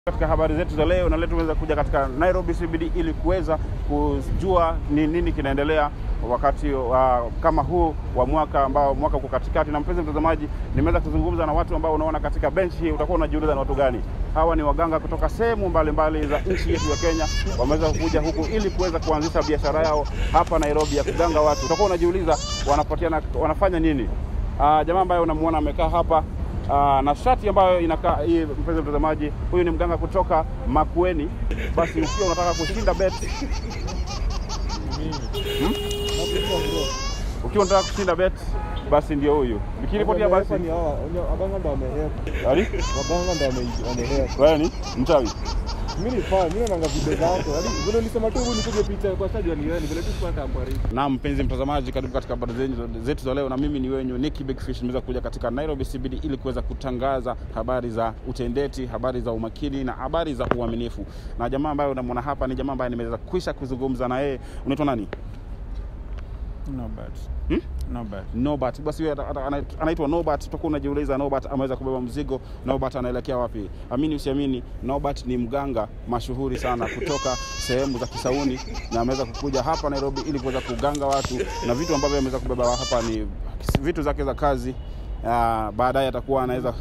Katika habari zetu za leo na leo tumeweza kuja katika Nairobi CBD ili kuweza kujua ni nini kinaendelea wakati kama huu wa mwaka ambao mwaka uko katikati. Na mpenzi mtazamaji, nimeweza kuzungumza na watu ambao unaona katika bench hii, utakuwa unajiuliza ni watu gani. Hawa ni waganga kutoka sehemu mbalimbali za nchi yetu ya Kenya, wameweza kuja huku ili kuweza kuanzisha biashara yao hapa Nairobi ya kuganga watu. Utakuwa unajiuliza wanafanya nini. Jamaa ambaye unamuona amekaa hapa na shati ambayo inakaa hii, mpenzi mtazamaji, huyu ni mganga kutoka Makueni. Basi ukiwa unataka kushinda bet, ukiwa unataka kushinda bet, basi ndio huyu. Nikiripotia basi ni waganga ndio wamehepa. Ali? Waganga ndio wamehepa. Wewe ni mchawi? Mimi ni fan, mimi naanga video zako. Ali, vile ulisema tu nipige picha kwa stage ni wewe, vile tu kwa tambari. Na mpenzi mtazamaji, karibu katika habari zetu za leo, na mimi ni wenyu Nicky Big Fish. Nimeweza kuja katika Nairobi CBD ili kuweza kutangaza habari za utendeti, habari za umakini na habari za uaminifu. Na jamaa ambaye unamwona hapa ni jamaa ambaye nimeweza kuisha kuzungumza na yeye. Unaitwa nani? Nobat. Nobat. Basi yeye anaitwa Nobat. Tutakuwa unajiuliza Nobat ameweza kubeba mzigo, Nobat anaelekea wapi? Amini usiamini, Nobat ni mganga mashuhuri sana kutoka sehemu za Kisauni, na ameweza kukuja hapa Nairobi ili kuweza kuganga watu, na vitu ambavyo ameweza kubeba hapa ni vitu zake za kazi. Baadaye atakuwa anaweza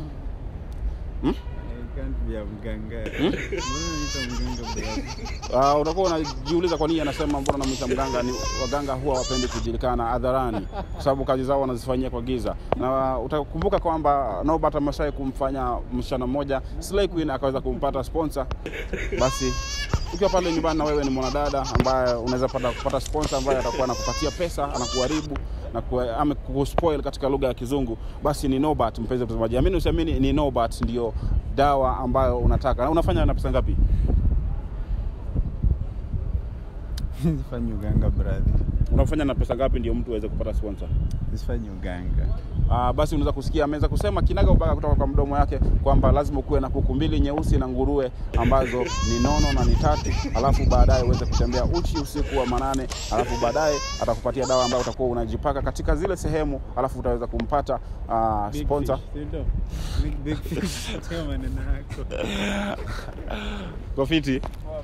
utakuwa unajiuliza kwa nini anasema mbona namuita mganga. Ni waganga huwa wapendi kujulikana hadharani kwa sababu kazi zao wanazifanyia kwa giza. Na utakumbuka kwamba Nobat ameshawahi kumfanya msichana mmoja Slay Queen akaweza kumpata sponsor. Basi ukiwa pale nyumbani na wewe ni mwanadada ambaye unaweza kupata sponsor ambaye atakuwa anakupatia pesa, anakuharibu na kuspoil katika lugha ya Kizungu, basi ni Nobat, mpenzi mtazamaji. Amini usiamini, ni Nobat ndio dawa ambayo unataka. Na unafanya na pesa ngapi? Sifanye uganga brother. Unafanya na pesa ngapi ndio mtu aweze kupata sponsor? Sifanye uganga. Basi unaweza kusikia ameweza kusema kinaga ubaga kutoka kwa mdomo wake kwamba lazima kuwe na kuku mbili nyeusi na nguruwe ambazo ni nono na ni tatu, alafu baadaye uweze kutembea uchi usiku wa manane, alafu baadaye atakupatia dawa ambayo utakuwa unajipaka katika zile sehemu, alafu utaweza kumpata sponsor. Big Fish. Sema maneno yako. Kofiti.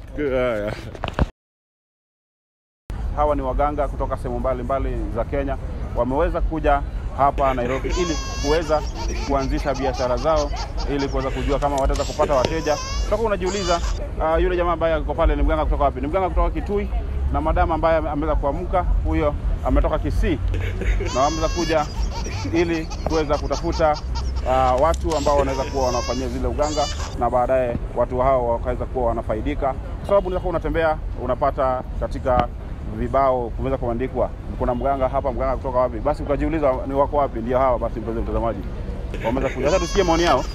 Hawa ni waganga kutoka sehemu mbalimbali za Kenya, wameweza kuja hapa Nairobi ili kuweza kuanzisha biashara zao, ili kuweza kujua kama wataweza kupata wateja. Utakuwa unajiuliza yule jamaa ambaye yuko pale ni mganga kutoka wapi? Ni mganga kutoka Kitui, na madama ambaye ameweza kuamka huyo ametoka Kisii, na wameweza kuja ili kuweza kutafuta watu ambao wanaweza kuwa wanafanyia zile uganga, na baadaye watu hao wakaweza kuwa wanafaidika, kwa sababu unaweza unatembea unapata katika vibao kumeweza kuandikwa kuna mganga hapa, mganga kutoka wapi? Basi ukajiuliza ni wako wapi? Ndio hawa. Basi mpenzi mtazamaji, wameweza kuja. Sasa tusikie maoni yao.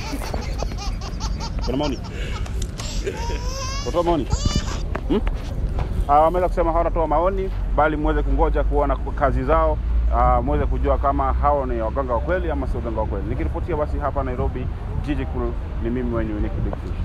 Kuna maoni? Kutoa maoni? Wameweza kusema hawatatoa maoni, bali muweze kungoja kuona kazi zao, muweze kujua kama hao ni waganga wa kweli ama si waganga wa kweli. Nikiripotia basi hapa Nairobi, jiji kuu, ni mimi wenyu Nicky Big Fish.